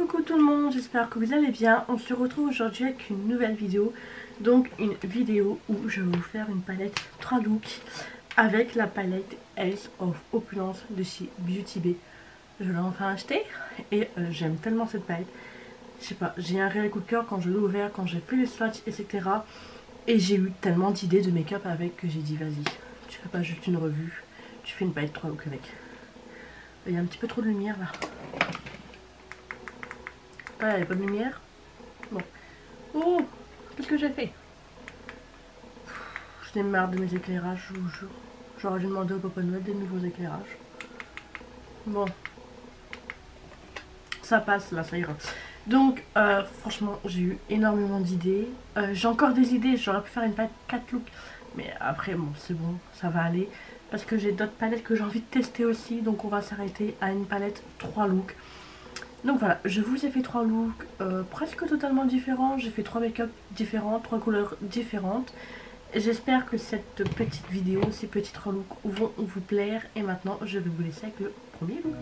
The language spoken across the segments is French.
Coucou tout le monde, j'espère que vous allez bien. On se retrouve aujourd'hui avec une nouvelle vidéo. Donc une vidéo où je vais vous faire une palette 3 looks avec la palette Ace of Opulence de chez Beauty Bay. Je l'ai enfin acheté et j'aime tellement cette palette. Je sais pas, j'ai un réel coup de cœur quand je l'ai ouvert, quand j'ai fait les swatchs, etc. Et j'ai eu tellement d'idées de make-up avec que j'ai dit vas-y, tu fais pas juste une revue, tu fais une palette 3 looks avec. Il y a un petit peu trop de lumière là. Ah, il n'y a pas de lumière. Bon. Oh, qu'est-ce que j'ai fait? Je n'ai marre de mes éclairages, je vous jure. J'aurais dû demander au Papa Noël des nouveaux éclairages. Bon. Ça passe, là, ça ira. Donc, franchement, j'ai eu énormément d'idées. J'ai encore des idées, j'aurais pu faire une palette 4 looks. Mais après, bon, c'est bon, ça va aller. Parce que j'ai d'autres palettes que j'ai envie de tester aussi. Donc, on va s'arrêter à une palette 3 looks. Donc voilà, je vous ai fait 3 looks presque totalement différents. J'ai fait 3 make-up différents, 3 couleurs différentes. J'espère que cette petite vidéo, ces petits 3 looks vont vous plaire. Et maintenant, je vais vous laisser avec le premier look.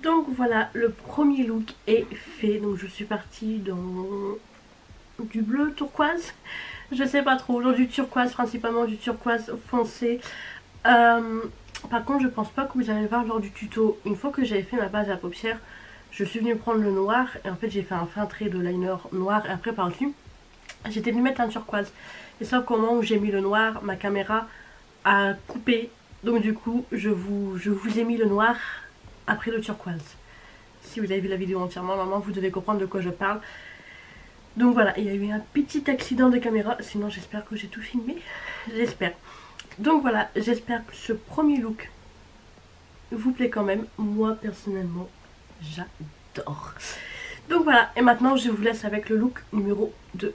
Donc voilà, le premier look est fait. Donc je suis partie dans du bleu turquoise. Je sais pas trop, genre du turquoise, principalement du turquoise foncé. Par contre je pense pas que vous allez voir lors du tuto. Une fois que j'avais fait ma base à paupières, je suis venue prendre le noir. Et en fait j'ai fait un fin trait de liner noir. Et après par dessus j'étais venue mettre un turquoise. Et sauf qu'au moment où j'ai mis le noir, ma caméra a coupé. Donc du coup je vous ai mis le noir après le turquoise. Si vous avez vu la vidéo entièrement, normalement vous devez comprendre de quoi je parle. Donc voilà, il y a eu un petit accident de caméra, sinon j'espère que j'ai tout filmé, j'espère. Donc voilà, j'espère que ce premier look vous plaît quand même. Moi personnellement, j'adore. Donc voilà, et maintenant je vous laisse avec le look numéro 2.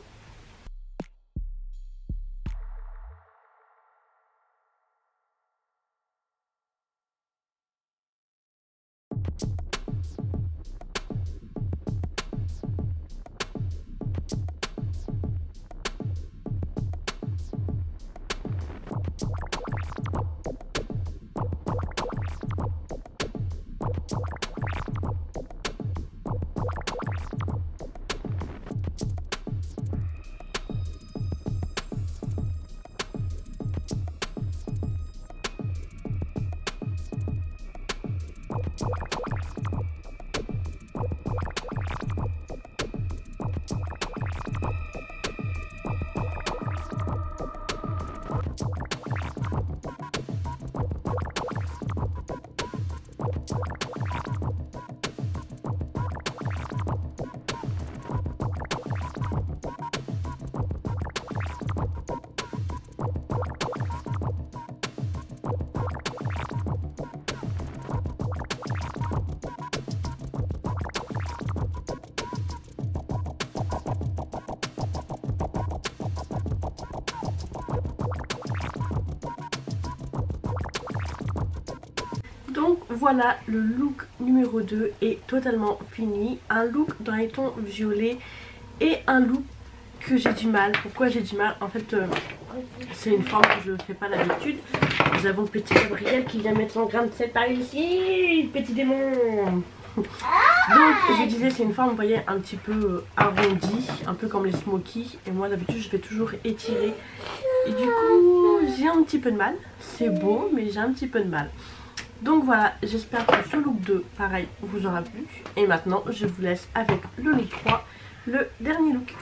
Donc voilà, le look numéro 2 est totalement fini. Un look dans les tons violets et un look que j'ai du mal. Pourquoi j'ai du mal? En fait, c'est une forme que je ne fais pas d'habitude. Nous avons petit Gabriel qui vient mettre son grain de sel par ici. Petit démon. Donc je disais, c'est une forme, vous voyez, un petit peu arrondie, un peu comme les smokies. Et moi d'habitude je vais toujours étirer. Et du coup j'ai un petit peu de mal. C'est beau mais j'ai un petit peu de mal. Donc voilà, j'espère que ce look 2, pareil, vous aura plu. Et maintenant, je vous laisse avec le look 3, le dernier look.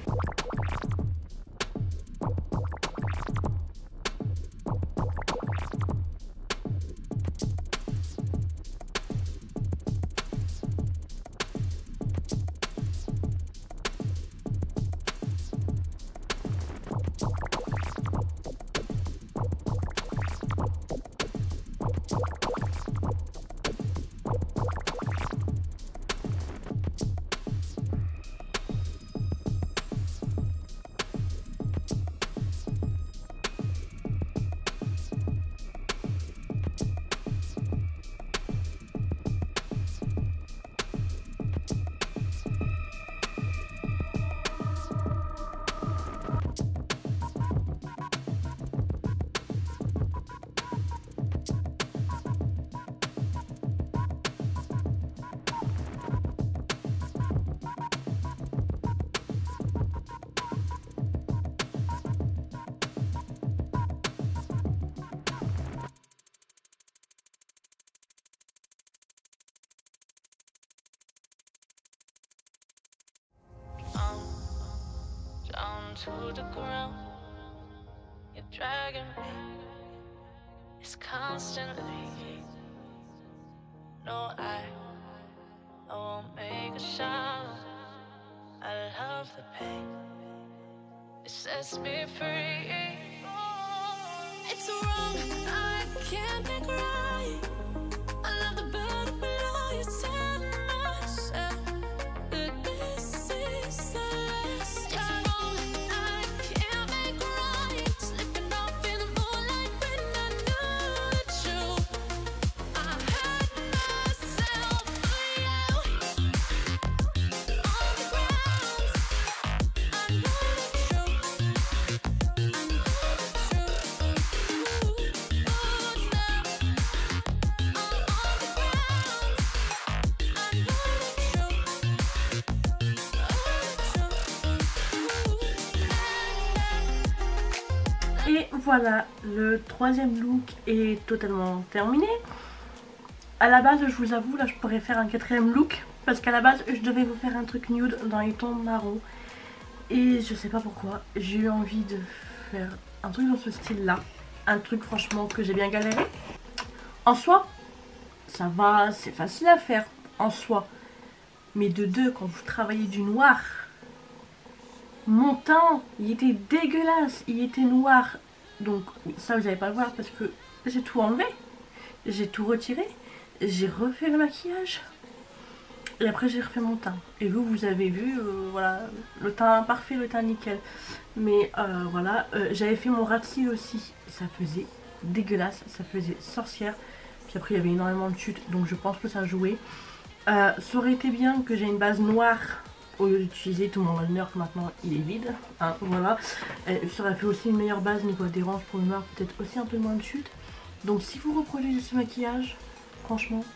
To the ground, you're dragging me. It's constantly. No, I won't make a sound. I love the pain. It sets me free. It's wrong. I can't think right. I love the bird below you. Tell myself that this is the last time. voilà, le troisième look est totalement terminé. À la base, je vous avoue, là je pourrais faire un quatrième look. Parce qu'à la base, je devais vous faire un truc nude dans les tons marron. Et je sais pas pourquoi, j'ai eu envie de faire un truc dans ce style-là. Un truc franchement que j'ai bien galéré. En soi, ça va, c'est facile à faire en soi. Mais de deux, quand vous travaillez du noir, mon teint, il était dégueulasse, il était noir. Donc ça vous n'allez pas le voir parce que j'ai tout enlevé. J'ai tout retiré. J'ai refait le maquillage. Et après j'ai refait mon teint. Et vous avez vu, voilà, le teint parfait, le teint nickel. Mais voilà, j'avais fait mon ras de cils aussi. Ça faisait dégueulasse, ça faisait sorcière. Puis après il y avait énormément de chutes, donc je pense que ça a joué. Ça aurait été bien que j'ai une base noire au lieu d'utiliser tout mon liner que maintenant il est vide. Hein, voilà. Ça aurait fait aussi une meilleure base niveau adhérence pour le noir, peut-être aussi un peu moins de chutes. Donc si vous reproduisez ce maquillage, franchement,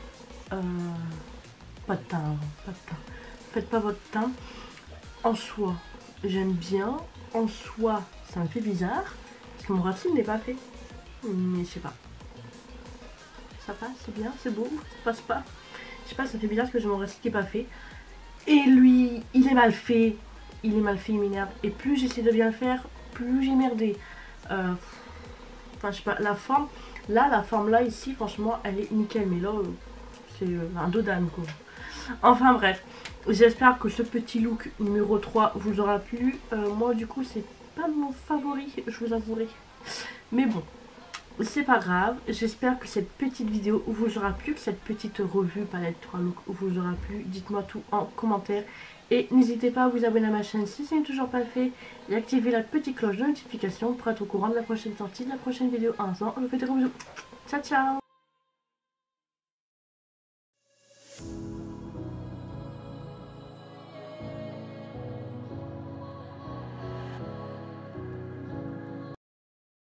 pas de teint, pas de teint. Faites pas votre teint. En soi, j'aime bien. En soi, ça me fait bizarre. Parce que mon racine n'est pas fait. Mais je sais pas. Ça passe, c'est bien, c'est beau, ça passe pas. Je sais pas, ça fait bizarre parce que j'ai mon racine qui est pas fait. Et lui, il est mal fait. Il est mal fait, il m'énerve. Et plus j'essaie de bien le faire, plus j'ai merdé. Enfin, je sais pas, la forme. Là, la forme là, ici, franchement, elle est nickel. Mais là, c'est un dos d'âne, quoi. Enfin bref, j'espère que ce petit look numéro 3 vous aura plu. Moi du coup c'est pas mon favori, je vous avouerai. Mais bon, c'est pas grave. J'espère que cette petite vidéo vous aura plu, que cette petite revue palette 3 looks vous aura plu. Dites-moi tout en commentaire. Et n'hésitez pas à vous abonner à ma chaîne si ce n'est toujours pas fait. Et activer la petite cloche de notification pour être au courant de la prochaine sortie, de la prochaine vidéo. En attendant, je vous fais des gros bisous. Ciao ciao.